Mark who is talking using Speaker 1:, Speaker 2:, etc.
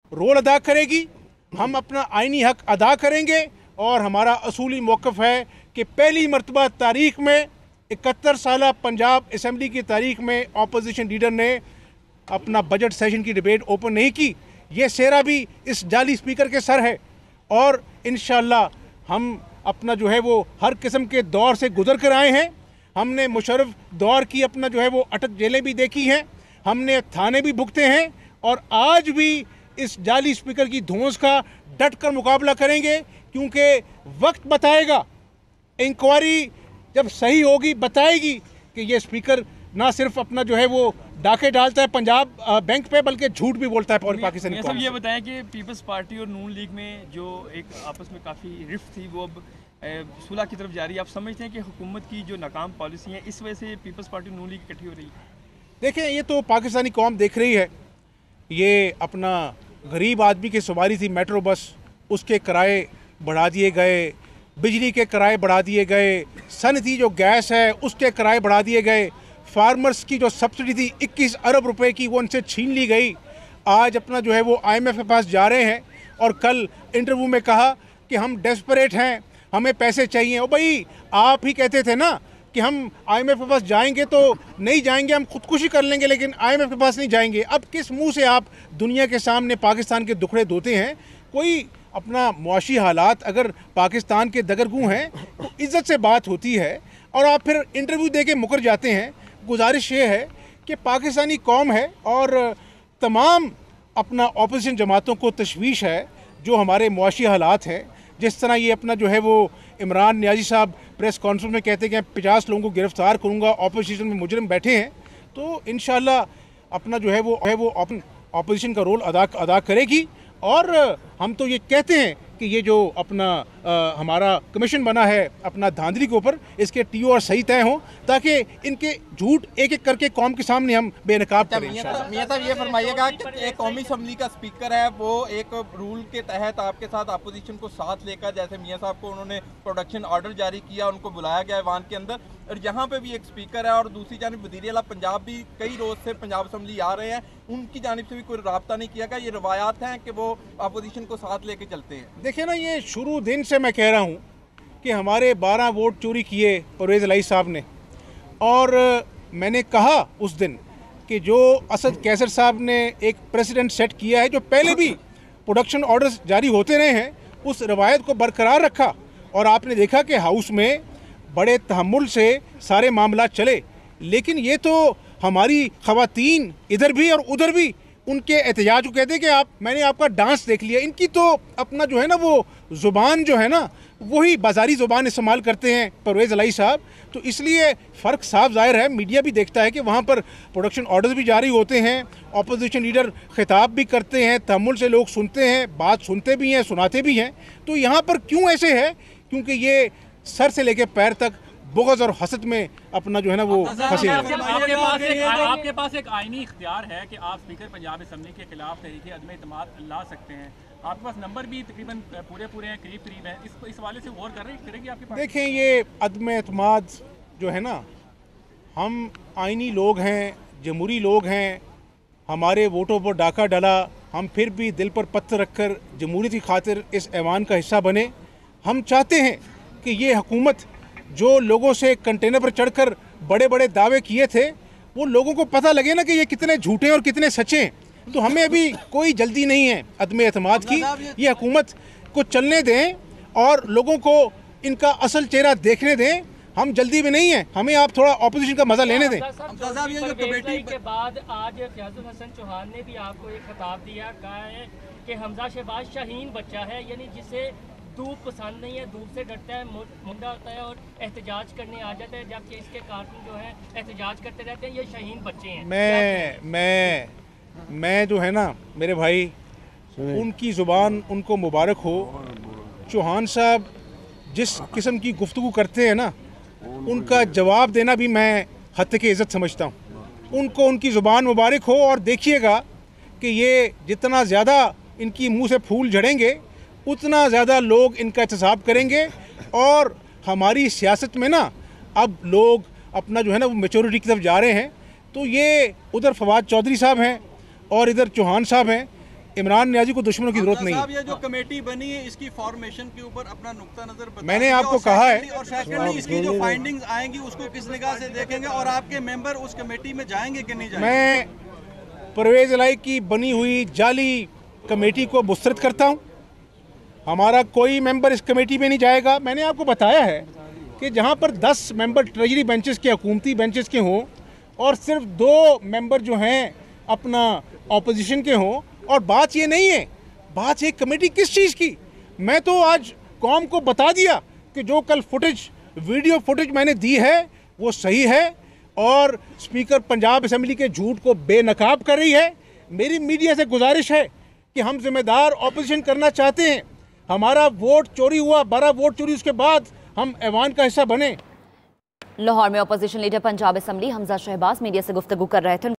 Speaker 1: Role अदा करेगी। हम अपना आइनी हक अदा करेंगे और हमारा असूली मौक़िफ़ है कि पहली मरतबा तारीख़ में 71 साल पंजाब असम्बली की तारीख़ में अपोजिशन लीडर ने अपना बजट सेशन की डिबेट ओपन नहीं की। ये सेहरा भी इस जाली स्पीकर के सर है और इंशाअल्लाह हम अपना जो है वो हर किस्म के दौर से गुजर कर आए हैं। हमने मुशर्रफ दौर की अपना जो है वो अटक जेलें भी देखी हैं, हमने थाने भी भुगते हैं और आज भी इस जाली स्पीकर की धौंस का डट कर मुकाबला करेंगे, क्योंकि वक्त बताएगा, इंक्वायरी जब सही होगी बताएगी कि ये स्पीकर ना सिर्फ अपना जो है वो डाके डालता है पंजाब बैंक पे, बल्कि झूठ भी बोलता है पूरी पाकिस्तानी कौम।
Speaker 2: ये बताएं कि पीपल्स पार्टी और नून लीग में जो एक आपस में काफ़ी रिफ्ट थी वो अब सुलह की तरफ जा रही है। आप समझते हैं कि हुकूमत की जो नाकाम पॉलिसी है इस वजह से पीपल्स पार्टी नून लीग इकट्ठी हो रही है?
Speaker 1: देखें, ये तो पाकिस्तानी कौम देख रही है। ये अपना गरीब आदमी की सवारी थी मेट्रो बस, उसके किराए बढ़ा दिए गए, बिजली के किराए बढ़ा दिए गए, सनती जो गैस है उसके किराए बढ़ा दिए गए, फार्मर्स की जो सब्सिडी थी 21 अरब रुपए की वो उनसे छीन ली गई। आज अपना जो है वो IMF के पास जा रहे हैं और कल इंटरव्यू में कहा कि हम डेस्परेट हैं, हमें पैसे चाहिए। ओ भाई, आप ही कहते थे ना कि हम IMF के पास जाएंगे तो नहीं जाएंगे, हम खुदकुशी कर लेंगे, लेकिन IMF के पास नहीं जाएंगे। अब किस मुंह से आप दुनिया के सामने पाकिस्तान के दुखड़े धोते हैं? कोई अपना मुआशी हालात अगर पाकिस्तान के दगरगू हैं तो इज़्ज़त से बात होती है और आप फिर इंटरव्यू दे के मुकर जाते हैं। गुजारिश ये है कि पाकिस्तानी कौम है और तमाम अपना अपोजिशन जमातों को तशवीश है जो हमारे मुआशी हालात हैं। जिस तरह ये अपना जो है वो इमरान नियाज़ी साहब प्रेस कॉन्फ्रेंस में कहते हैं कि 50 लोगों को गिरफ्तार करूँगा, अपोजिशन में मुजरिम बैठे हैं, तो इंशाअल्लाह अपना जो है वो अपोजिशन का रोल अदा करेगी। और हम तो ये कहते हैं कि ये जो अपना हमारा कमीशन बना है अपना धांधली के ऊपर, इसके TO और सही तय हों ताकि इनके झूठ एक एक करके कौम के सामने हम बेनकाब करें।
Speaker 3: मियां साहब ये फरमाइएगा कि एक कौमी असम्बली का स्पीकर है, वो एक रूल के तहत आपके साथ अपोजिशन को साथ लेकर, जैसे मियां साहब को उन्होंने प्रोडक्शन ऑर्डर जारी किया, उनको बुलाया गया ऐवान के अंदर, और यहाँ पे भी एक स्पीकर है और दूसरी जानिब वज़ीर आला पंजाब भी कई रोज़ से पंजाब असम्बली आ रहे हैं, उनकी जानिब से भी कोई रब्ता नहीं किया गया। ये रवायात हैं कि वो अपोजिशन को साथ लेके चलते हैं।
Speaker 1: देखिए ना, ये शुरू दिन से मैं कह रहा हूँ कि हमारे 12 वोट चोरी किए परवेज़ इलाही साहब ने, और मैंने कहा उस दिन कि जो असद कैसर साहब ने एक प्रेसिडेंट सेट किया है, जो पहले भी प्रोडक्शन ऑर्डर्स जारी होते रहे हैं, उस रवायत को बरकरार रखा और आपने देखा कि हाउस में बड़े तहम्मुल से सारे मामला चले। लेकिन ये तो हमारी ख़वातीन इधर भी और उधर भी उनके एहतजाज को कहते हैं कि मैंने आपका डांस देख लिया। इनकी तो अपना जो है ना वो ज़ुबान जो है ना वही बाजारी ज़ुबान इस्तेमाल करते हैं परवेज़ इलाही साहब, तो इसलिए फ़र्क साफ ज़ाहिर है। मीडिया भी देखता है कि वहाँ पर प्रोडक्शन ऑर्डर्स भी जारी होते हैं, अपोजिशन लीडर खिताब भी करते हैं, तहम्मुल से लोग सुनते हैं, बात सुनते भी हैं, सुनाते भी हैं। तो यहाँ पर क्यों ऐसे है? क्योंकि ये सर से लेके पैर तक बुग़्ज़ और हसद में अपना जो है ना वो फंसे हैं।
Speaker 2: आपके पास एक आईनी इख्तियार है कि आप स्पीकर पंजाब असम्बली के खिलाफ तहरीक अदम एतमाद ला सकते हैं। आपके पास नंबर भी तकरीबन पूरे हैं, करीब है। इस हवाले से गौर करेगी आपके पास?
Speaker 1: देखें, ये अदम एतमाद जो है ना, हम आईनी लोग हैं, जमहूरी लोग हैं, हमारे वोटों पर डाका डला, हम फिर भी दिल पर पत्थर रखकर जमहूरियत की खातिर इस ऐवान का हिस्सा बने। हम चाहते हैं कि ये हुकूमत जो लोगों से कंटेनर पर चढ़कर बड़े बड़े दावे किए थे, वो लोगों को पता लगे ना कि ये कितने झूठे और कितने सच्चे हैं। तो हमें अभी कोई जल्दी नहीं है अदम एतमाद की। ये हुकूमत को चलने दें और लोगों को इनका असल चेहरा देखने दें। हम जल्दी में नहीं हैं, हमें आप थोड़ा ऑपोजिशन का मजा लेने दें।
Speaker 4: के बाद आज फ़याज़ुल हसन चौहान ने भी आपको एक खिताब दिया, कहा है कि हमजा शहबाज शाहीन बच्चा है, यानी जिसे धूप पसंद नहीं है, धूप से डरता है, मुंडा होता है और एहतजाज करने आ जाता है, जबकि इसके कारकुन जो है एहतजाज करते रहते हैं। ये शाहीन बच्चे हैं।
Speaker 1: मैं जो है ना मेरे भाई, उनकी ज़ुबान उनको मुबारक हो। चौहान साहब जिस किस्म की गुफ्तगू करते हैं ना, उनका जवाब देना भी मैं हद की इज़्ज़त समझता हूँ। उनको उनकी ज़ुबान मुबारक हो और देखिएगा कि ये जितना ज़्यादा इनकी मुंह से फूल झड़ेंगे उतना ज़्यादा लोग इनका एहतसाब करेंगे। और हमारी सियासत में ना अब लोग अपना जो है ना वो मैच्योरिटी की तरफ जा रहे हैं। तो ये उधर फवाद चौधरी साहब हैं और इधर चौहान साहब हैं, इमरान नियाजी को दुश्मनों की जरूरत नहीं है।
Speaker 5: ये जो कमेटी बनी है इसकी फॉर्मेशन के ऊपर अपना नुक्ता नजर बता
Speaker 1: मैंने आपको कहा है,
Speaker 5: और सेकंडली इसकी जो फाइंडिंग्स आएंगी उसको किस निगाह से देखेंगे और आपके मेंबर उस कमेटी में जाएंगे कि नहीं जाएंगे?
Speaker 1: मैं परवेज इलाही की बनी हुई जाली कमेटी को मुस्तरद करता हूँ। हमारा कोई मेंबर इस कमेटी में नहीं जाएगा। मैंने आपको बताया है कि जहाँ पर 10 मेंबर ट्रेजरी बेंचेस के, हुकूमती बेंचेस के हों और सिर्फ 2 मेंबर जो हैं अपना ऑपोजिशन के हों, और बात ये नहीं है, बात है कमेटी किस चीज़ की। मैं तो आज कौम को बता दिया कि जो कल वीडियो फुटेज मैंने दी है वो सही है और स्पीकर पंजाब असेंबली के झूठ को बेनकाब कर रही है। मेरी मीडिया से गुजारिश है कि हम जिम्मेदार ऑपोजिशन करना चाहते हैं। हमारा वोट चोरी हुआ, 12 वोट चोरी, उसके बाद हम ऐवान का हिस्सा बने।
Speaker 6: लाहौर में opposition leader Punjab assembly Hamza Shahbaz media से गुफ्तगू कर रहे थे।